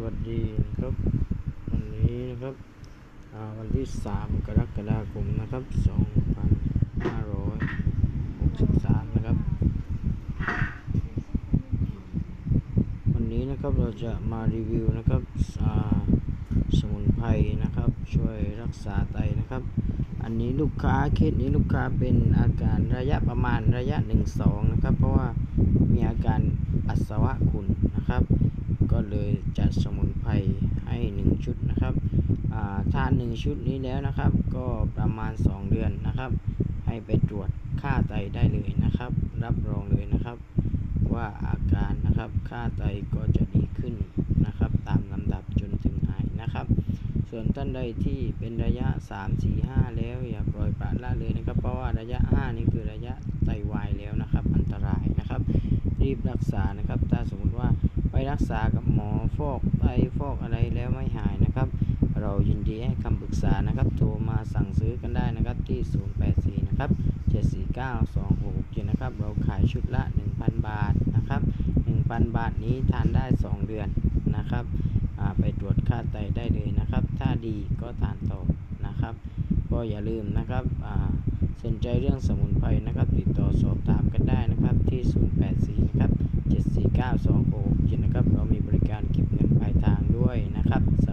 วัสดีนะครับวันนี้นะครับวันที่3 กรกฎาคมนะครับ2563นะครับวันนี้นะครับเราจะมารีวิวนะครับสมุนไพรนะครับช่วยรักษาไตนะครับอันนี้เคสนี้ลูกค้าเป็นอาการระยะประมาณระยะ 1-2 นะครับเพราะว่ามีอาการปัสสาวะขุ่นนะครับก็เลยจัดสมุนไพรให้1ชุดนะครับทาน1ชุดนี้แล้วนะครับก็ประมาณ2 เดือนนะครับให้ไปตรวจค่าไตได้เลยนะครับรับรองเลยนะครับว่าอาการนะครับค่าไตก็จะดีขึ้นนะครับตามลำดับจนถึงหายนะครับส่วนท่านใดที่เป็นระยะ 3, 4, 5 แล้วอย่าปล่อยปละละเลยนะครับเพราะว่าระยะ 5 นี่คือระยะไตวายแล้วนะครับอันตรายนะครับรีบรักษานะครับถ้าสมมติว่าไปรักษากับหมอฟอกไตฟอกอะไรแล้วไม่หายนะครับเรายินดีให้คำปรึกษานะครับโทรมาสั่งซื้อกันได้นะครับที่084นะครับ7492667นะครับเราขายชุดละ 1,000 บาทนะครับ 1,000 บาทนี้ทานได้2 เดือนนะครับไปตรวจค่าไตได้เลยนะครับถ้าดีก็ทานต่อนะครับก็อย่าลืมนะครับสนใจเรื่องสมุนไพรนะครับติดต่อสอบถามกันได้นะครับที่084นะครับ7492667นะครับเรามีบริการเก็บเงินปลายทางด้วยนะครับส